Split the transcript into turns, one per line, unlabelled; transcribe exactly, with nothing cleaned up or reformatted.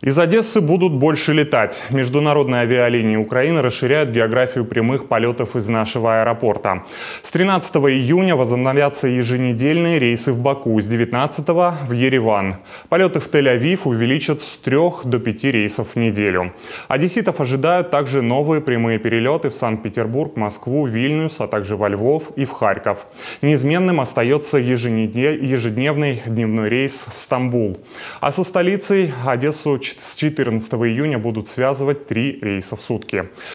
Из Одессы будут больше летать. Международные авиалинии Украины расширяют географию прямых полетов из нашего аэропорта. С тринадцатого июня возобновятся еженедельные рейсы в Баку, с девятнадцатого в Ереван. Полеты в Тель-Авив увеличат с трех до пяти рейсов в неделю. Одесситов ожидают также новые прямые перелеты в Санкт-Петербург, Москву, Вильнюс, а также во Львов и в Харьков. Неизменным остается ежедневный дневной рейс в Стамбул. А со столицей Одессу с четырнадцатого июня будут связывать три рейса в сутки.